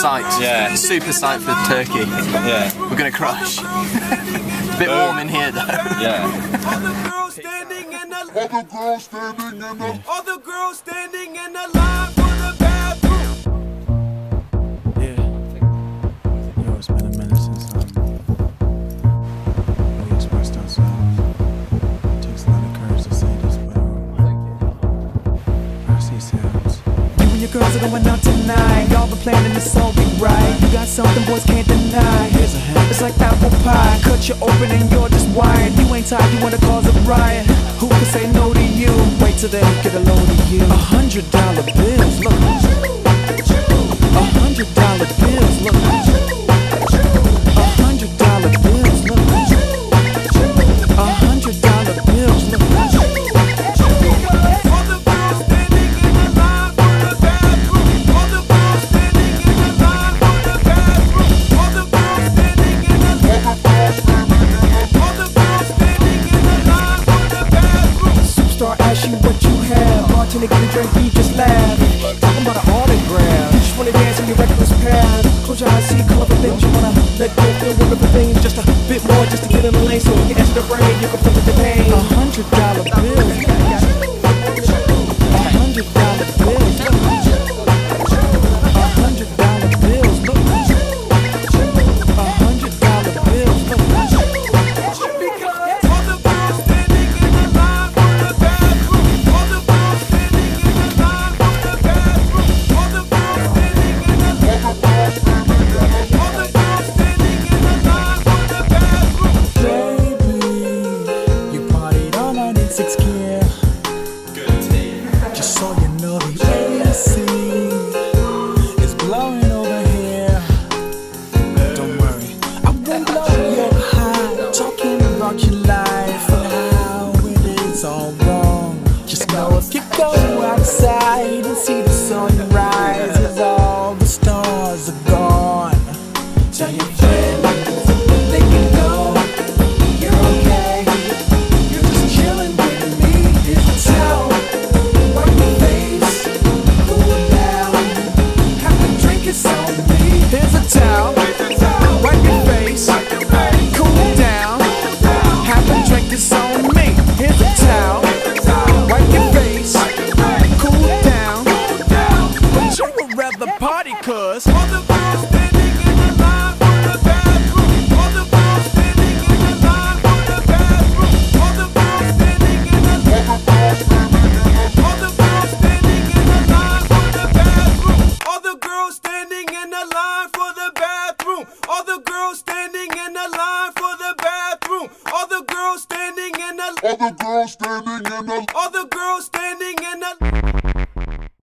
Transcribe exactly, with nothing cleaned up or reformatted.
psyched. Yeah. Super psyched for Turkey. Yeah. We're gonna crush. A bit warm in here though. Yeah. Other girls standing in the other girls standing in the other girls standing in the line for the bathroom. Yeah. Yo, it's been a minute since um, we expressed ourselves. It takes a lot of courage to say this, but um, I see sounds. You and your girls are going out tonight. Y'all been planning this all be right. You got something boys can't deny. Here's a hint. It's like apple pie. Cut you open and you're just wired. You ain't tired, you wanna cause a riot. Who can say no to you? Wait till they get a load of you. A hundred dollar bills, look. A hundred dollar bills, look. A hundred dollar bills, look. A hundred dollar bills, look. Other girls standing in the line for the bathroom. Other girls standing in the line for the bathroom. Other girls standing in the other girls standing in the line for the bathroom. Superstar ask you what you have. Bartender get a drink, you just laugh. Talking about an autograph. You just wanna dance in your reckless path. Close your eyes, see a couple of things you wanna let go. Feel one of the things, just a bit more, just to get in the lane. So when you enter the brain, you can feel the pain. A hundred dollar bills, a hundred dollar bills, a hundred dollar bills, look. A hundred dollar bills, look. Other girls standing in the line for the bathroom. Other girls standing in the line for the bathroom. Other girls standing in the other girls standing in the line for the bathroom. Baby, you partied all night in six gear. Just so you know the A C is blowing over here. Don't worry, I won't blow your high. Talking about your life and how it is all wrong. Just know if you go outside and see the sunrise as all the stars are gone, tell your friends they can go. You're okay. You're just chilling with me. Here's the towel. Wipe your face. Cool down. Have a drink, it's on me. Here's a towel. Wipe your face. Cool down. Have a drink, it's on me. Here's a towel. Wipe your face. Cool down. But you would rather party, cuz. Other girls standing in the line for the bathroom. Other girls standing in the line for the bathroom. Other girls standing in the other girls standing in the line for the bathroom. Other girls standing in the line for the bathroom. Other girls standing in the line for the bathroom. Other girls standing in the other girls standing in the other girls